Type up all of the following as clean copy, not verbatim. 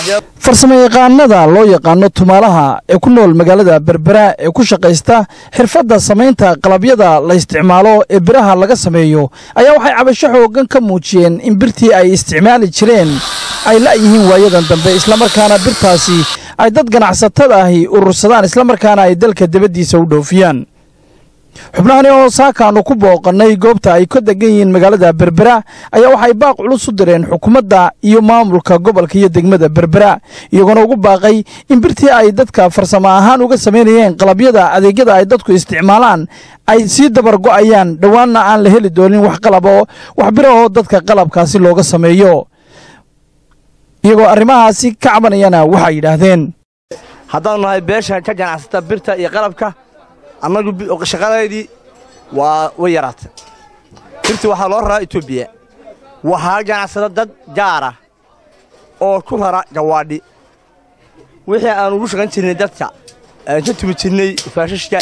farsamayaqaanada loo yaqaano tumaalaha ee ku nool magaalada Berbera ee ku shaqeysta xirfadda samaynta qalabyada la isticmaalo ee biraha laga sameeyo ayaa waxay cabasho xoogan ka muujiyeen in birtii ay isticmaali jireen ay la yihiin waayadan dambe isla markaana birtaasi ay dad ganacsatada ahi urursadaan isla markaana ay dalka dibadiisa u dhoofiyaan xubnahan oo saakaanu ku booqanay goobta ay ka degan yihiin magaalada Berbera ayaa waxay baaq culus u direen xukuumadda iyo maamulka gobolka iyo degmada Berbera iyagoo ugu baaqay in birtii ay dadka farsamo ahaan uga sameeyeen qalabyada adeegyada ay dadku isticmaalaan ay si dabar go'ayaan dhawaanna aan la heli doonin wax qalab oo wax biraha dadka qalabkaasi looga sameeyo iyagoo arrimahaasi ka cabanayana waxay yiraahdeen haddaan nahay beesha ka ganacsata birta iyo qalabka annagu shaqadeedii way yaraatay birtii waxaa loo raraa Itoobiya waxaa ganacsada dad gaar ah oo ku rara gawaadhi wixii aan ugu shaqayn jirnay dadka aan ka tumi jirnay faashashka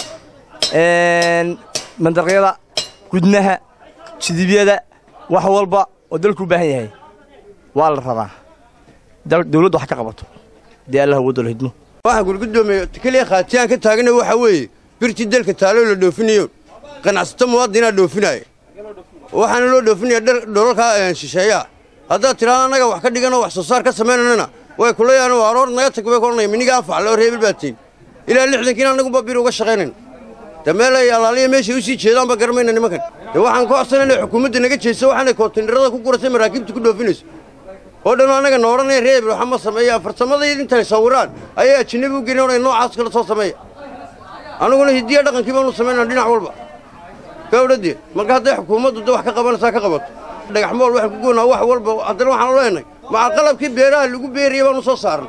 mandaqyada gudnaha sidibiyada wax walba oo dalku u baahan yahay waa la rabaa dawladdu wax ka qabato dee Allah wado lahidmo waxaan gurgudoomiyo kaliya qaatiyaan ka taagna waxa weeye birtii dalka taalo la dhoofinayo ganacsato muwaadiniina dhoofinaya waxaan loo dhoofinaya dholalka shisheeya hadda tiraan anaga wax ka dhigano wax soo saar ka sameeynana way kulayaan waa roor naga tag way koonay miniga anfac loo reebil baatiin ilaa 60 kiina anagu babir uga shaqeynayna dameelay alaaliya meesha u sii jeedaan ba garmayna nimankan waxaan ku xusanaynaa xukuumadda naga jeeso waxaan koontinarada ku gurasay maraakiibta ku dhoofinayso oo dhan anaga nooranay reebil waxa ma sameeyaa farsamada inta sawiraan ayaa ajnabi u gelinay noocaas kala soo sameeyaa anaguna hidiya dhaqankii baanu sameynaa dhinac walba gawdhadii marka hadday xukuumaddu wax ka qabanaysaa ka qabato dhagax mool wax ku goonaa wax walba haddana waxaan leenahay ma qalabkii beeraha lagu beeriyay baanu soo saarnay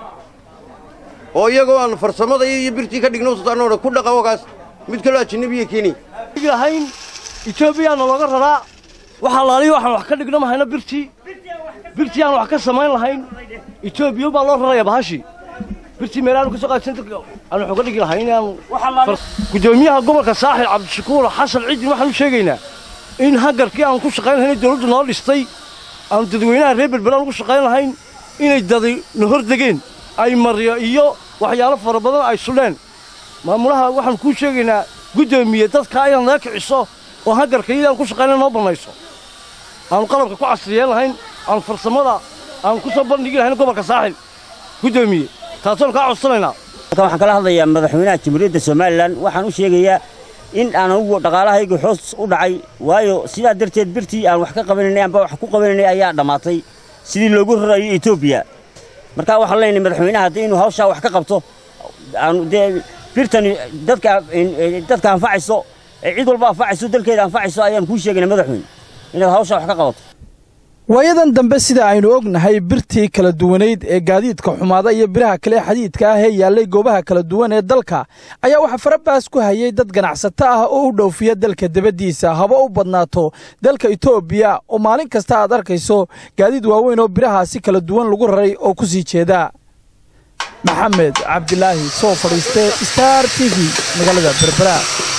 oo iyagoo aan farsamada iyo birtii ka dhigno soo ku dhaqan wagaas mid kale ajnabi keeni ilahayn Itoobiya looga raraa waxa laaliyo waxaan wax ka dhigno ma hayna birtii aan wax ka sameyn lahayn Itoobiya baa loo rarayaa bahashi birtii meelaha ku soo qaadsan aan xoog dhigi lahayn gudoomiyaha gobolka Saaxil Cabdishakuur Xasan Ciidin waxaan u sheegaynaa in hagarkii aan ku shaqeynahay dawladdu noo dhistay aan dadweynaha reer Berbera ugu shaqeyn lahayn inay dadi la hordageen ay mariyo iyo waxyaalo fara badan ay suleen maamulaha waxaan ku sheegaynaa gudoomiye dadka ay naga kiciso oo hagarkii aan ku shaqeynay noo banayso aan qalabka ku casriyeyn lahayn aan farsamada aan ku soo bandhigi lahayn gobolka Saaxil gudoomiye taasoo ka codsanayna waxaan kala hadlayaa madaxweynaha Jamhuuriyadda Soomaaliland waxaan u sheegayaa in aan ugu dhaqaalahaygu xoos u dhacay waayo sidaa darteed birtii aan wax ka qabanay amba wax ku qabanay ayaa dhamaatay sidii loogu rarayo Itoobiya marka waxaan leenahay madaxweynaha hadii inuu hawsha wax ka qabto aan birtan dadka anfacayso cid walba anfacayso dalkeeda anfacayso ayaan ku sheegaynaa madaxweyne inaad hawsha wax ka qabato waayadan dambe sida aynu ognahay birtii kala duwaneed ee gaadiidka xumaada iyo biraha kale xadiidka ah ee yaalay goobaha kala duwan ee dalka ayaa waxa farabaas ku hayay dad ganacsato ah oo u dhoofiya dalka dibadiisa haba u badnaato dalka Itoobiya oo maalin kasta aad arkayso gaadiid waaweyn oo birahaasi kala duwan lagu raray oo ku sii jeeda Maxamed Cabdilaahi soo fadhiistay Star TV magaalada Berbera